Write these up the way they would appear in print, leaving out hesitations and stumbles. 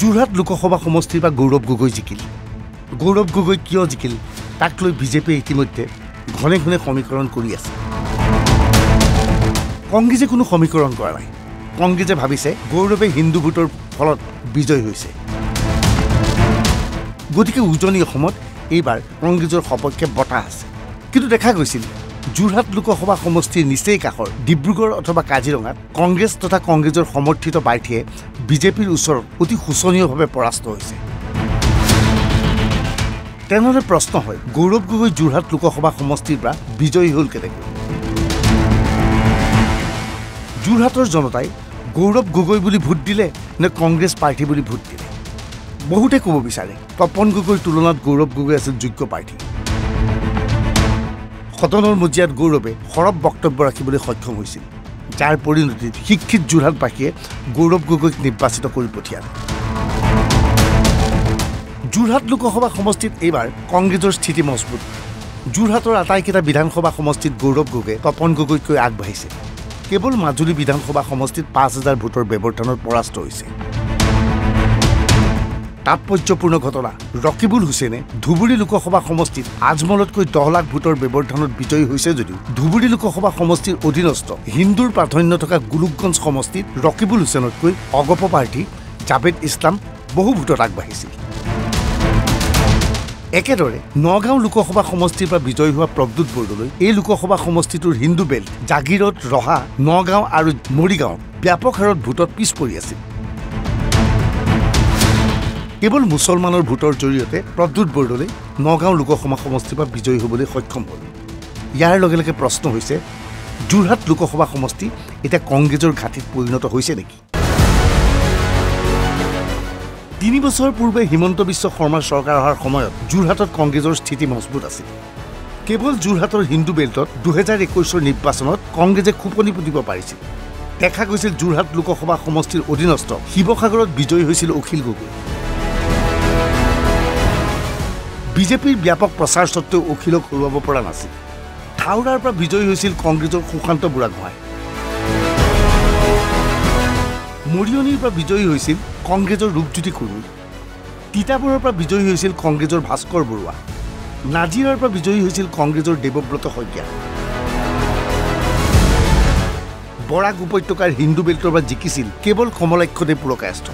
যোৰহাট লোকসভা সমষ্টিৰ পৰা গৌৰৱ গগৈ জিকিল। গৌৰৱ গগৈ কিয় জিকিল তাক লৈ বিজেপিয়ে ইতিমধ্যে ঘনে ঘনে সমীকৰণ কৰি আছে। কংগ্ৰেছে কোনো সমীকৰণ কৰা নাই। কংগ্ৰেছে ভাবিছে গৌৰৱে হিন্দু ভোটৰ ফলত বিজয় হৈছে, গতিকে উজনি অসমত এইবাৰ কংগ্ৰেছৰ সপক্ষে বঁটা আছে। কিন্তু দেখা গৈছিল যোৰহাট লোকসভা সমষ্টিৰ নিচেই কাষৰ ডিব্ৰুগড় অথবা কাজিৰঙাত কংগ্ৰেছ তথা কংগ্ৰেছৰ সমৰ্থিত প্ৰাৰ্থীয়ে বিজেপিৰ ওচৰত অতি শোচনীয়ভাৱে পৰাস্ত হৈছে। তেনেহ'লে প্ৰশ্ন হয়, গৌৰৱ গগৈ যোৰহাট লোকসভা সমষ্টিৰ পৰা বিজয়ী হ'ল কেনেকৈ? যোৰহাটৰ জনতাই গৌৰৱ গগৈ বুলি ভোট দিলে নে কংগ্ৰেছ প্ৰাৰ্থী বুলি ভোট দিলে? বহুতে ক'ব বিচাৰে তপন গগৈৰ তুলনাত গৌৰৱ গগৈ আছিল যোগ্য প্ৰাৰ্থী। সদনৰ মজিয়াত গৌৰৱে সৰব বক্তব্য ৰাখিবলৈ সক্ষম হৈছিল, যাৰ পৰিণতিত শিক্ষিত যোৰহাটবাসীয়ে গৌৰৱ গগৈক নিৰ্বাচিত কৰি পঠিয়ালে। যোৰহাট লোকসভা সমষ্টিত এইবাৰ কংগ্ৰেছৰ স্থিতি মজবুত। যোৰহাটৰ আটাইকেইটা বিধানসভা সমষ্টিত গৌৰৱ গগৈ তপন গগৈতকৈ আগবাঢ়িছে। কেৱল মাজুলী বিধানসভা সমষ্টিত ৫,০০০ ভোটৰ ব্যৱধানত পৰাস্ত হৈছে। তাৎপৰ্যপূৰ্ণ ঘটনা, ৰকিবুল হুছেইনে ধুবুৰী লোকসভা সমষ্টিত আজমলতকৈ ১০ লাখ ভোটৰ ব্যৱধানত বিজয়ী হৈছে যদিও ধুবুৰী লোকসভা সমষ্টিৰ অধীনস্থ হিন্দুৰ প্ৰাধান্য থকা গোলোকগঞ্জ সমষ্টিত ৰকিবুল হুছেইনতকৈ অগপ প্ৰাৰ্থী জাভেদ ইছলাম বহু ভোটত আগবাঢ়িছিল। একেদৰে নগাঁও লোকসভা সমষ্টিৰ পৰা বিজয়ী হোৱা প্ৰদ্যুৎ বৰদলৈ এই লোকসভা সমষ্টিটোৰ হিন্দু বেল্ট জাগিৰত, ৰহা, নগাঁও আৰু মৰিগাঁও ব্যাপক হাৰত ভোটত পিছ পৰি আছিল। কেৱল মুছলমানৰ ভোটৰ জৰিয়তে প্ৰদ্যুৎ বৰদলৈ নগাঁও লোকসভা সমষ্টিৰ পৰা বিজয়ী হ'বলৈ সক্ষম হ'ল। ইয়াৰ লগে লগে প্ৰশ্ন হৈছে, যোৰহাট লোকসভা সমষ্টি এতিয়া কংগ্ৰেছৰ ঘাটিত পৰিণত হৈছে নেকি? ৩ বছৰ পূৰ্বে হিমন্ত বিশ্ব শৰ্মাৰ চৰকাৰ অহাৰ সময়ত যোৰহাটত কংগ্ৰেছৰ স্থিতি মজবুত আছিল। কেৱল যোৰহাটৰ হিন্দু বেল্টত ২০২১ৰ নিৰ্বাচনত কংগ্ৰেছে খোপনি পুতিব পাৰিছিল। দেখা গৈছিল যোৰহাট লোকসভা সমষ্টিৰ অধীনস্থ শিৱসাগৰত বিজয়ী হৈছিল অখিল গগৈ। বিজেপিৰ ব্যাপক প্ৰচাৰ স্বত্বেও অখিলক হৰুৱাব পৰা নাছিল। থাউৰাৰ পৰা বিজয়ী হৈছিল কংগ্ৰেছৰ সুশান্ত বুঢ়াগোহাঁই। মৰিয়নিৰ পৰা বিজয়ী হৈছিল কংগ্ৰেছৰ ৰূপজ্যোতি কুৰ্মী। তিতাবৰৰ পৰা বিজয়ী হৈছিল কংগ্ৰেছৰ ভাস্কৰ বৰুৱা। নাজিৰাৰ পৰা বিজয়ী হৈছিল কংগ্ৰেছৰ দেৱব্ৰত শইকীয়া। বৰাক উপত্যকাৰ হিন্দু বেল্টৰ পৰা জিকিছিল কেৱল কমলাক্ষদেৱ পুৰকায়স্থ।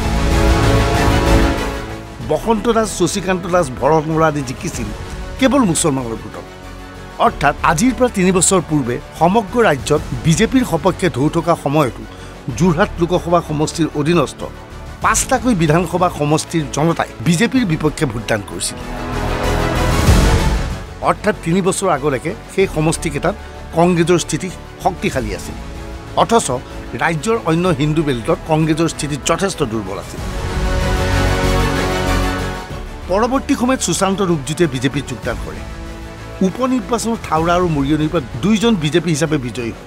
বসন্ত দাস, শশীকান্ত দাস, ভৰত মোৰা আদি জিকিছিল কেৱল মুছলমানৰ ভোটত। অৰ্থাৎ আজিৰ পৰা ৩ বছৰ পূৰ্বে সমগ্ৰ ৰাজ্যত বিজেপিৰ সপক্ষে ঢৌ থকা সময়তো যোৰহাট লোকসভা সমষ্টিৰ অধীনস্থ ৫টাকৈ বিধানসভা সমষ্টিৰ জনতাই বিজেপিৰ বিপক্ষে ভোটদান কৰিছিল। অৰ্থাৎ ৩ বছৰ আগলৈকে সেই সমষ্টিকেইটাত কংগ্ৰেছৰ স্থিতি শক্তিশালী আছিল। অথচ ৰাজ্যৰ অন্য হিন্দু বেল্টত কংগ্ৰেছৰ স্থিতি যথেষ্ট দুৰ্বল আছিল। পৰৱৰ্তী সময়ত সুশান্ত ৰূপজ্যোতিয়ে বিজেপিত যোগদান কৰে। উপ নিৰ্বাচনত থাউৰা আৰু মৰিয়নিৰ পৰা ২জন বিজেপি হিচাপে বিজয়ী হয়।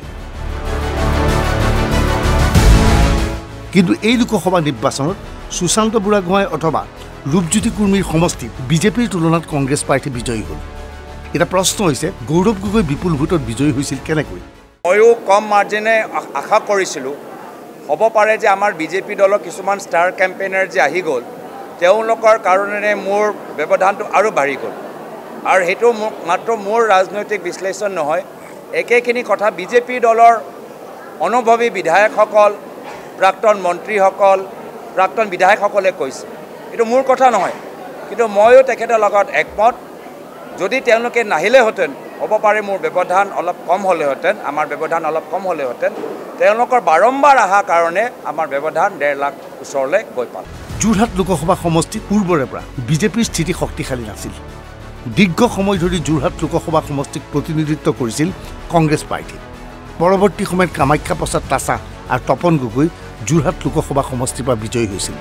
কিন্তু এই লোকসভা নিৰ্বাচনত সুশান্ত বুঢ়াগোহাঁই অথবা ৰূপজ্যোতি কুৰ্মীৰ সমষ্টিত বিজেপিৰ তুলনাত কংগ্ৰেছ প্ৰাৰ্থী বিজয়ী হ'ল। এটা প্ৰশ্ন হৈছে, গৌৰৱ গগৈ বিপুল ভোটত বিজয়ী হৈছিল কেনেকৈ? ময়ো কম মাৰ্জিনে আশা কৰিছিলোঁ হ'ব পাৰে যে আমাৰ বিজেপি দলৰ কিছুমান ষ্টাৰ কেম্পেইনাৰ যে আহি গ'ল, তেওঁলোকৰ কাৰণে মোৰ ব্যৱধানটো আৰু বাঢ়ি গ'ল। আৰু সেইটো মাত্ৰ মোৰ ৰাজনৈতিক বিশ্লেষণ নহয়, একেখিনি কথা বিজেপি দলৰ অনুভৱী বিধায়কসকল, প্ৰাক্তন মন্ত্ৰীসকল, প্ৰাক্তন বিধায়কসকলে কৈছে। এইটো মোৰ কথা নহয়, কিন্তু ময়ো তেখেতৰ লগত একমত। যদি তেওঁলোকে নাহিলেহেঁতেন হ'ব পাৰে মোৰ ব্যৱধান অলপ কম হ'লেহেঁতেন, আমাৰ ব্যৱধান অলপ কম হ'লেহেঁতেন। তেওঁলোকৰ বাৰম্বাৰ অহাৰ কাৰণে আমাৰ ব্যৱধান ১.৫ লাখ ওচৰলৈ গৈ পালে। যোৰহাট লোকসভা সমষ্টিত পূৰ্বৰে পৰা বিজেপিৰ স্থিতি শক্তিশালী নাছিল। দীৰ্ঘ সময় ধৰি যোৰহাট লোকসভা সমষ্টিক প্ৰতিনিধিত্ব কৰিছিল কংগ্ৰেছ প্ৰাৰ্থী। পৰৱৰ্তী সময়ত কামাখ্যা প্ৰসাদ তাছা আৰু তপন গগৈ যোৰহাট লোকসভা সমষ্টিৰ পৰা বিজয়ী হৈছিল।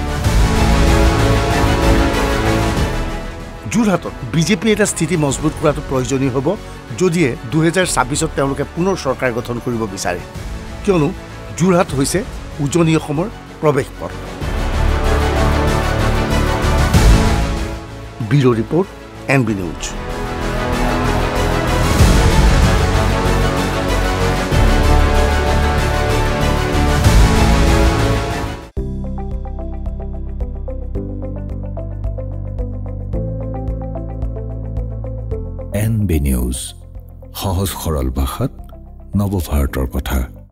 যোৰহাটত বিজেপিয়ে এটা স্থিতি মজবুত কৰাটো প্ৰয়োজনীয় হ'ব যদিহে ২০২৬ত তেওঁলোকে পুনৰ চৰকাৰ গঠন কৰিব বিচাৰে, কিয়নো যোৰহাট হৈছে উজনি অসমৰ প্ৰৱেশ পথ। Bureau' report, NB news. NB news, সহজ সৰল ভাষাত নৱভাৰতৰ কথা।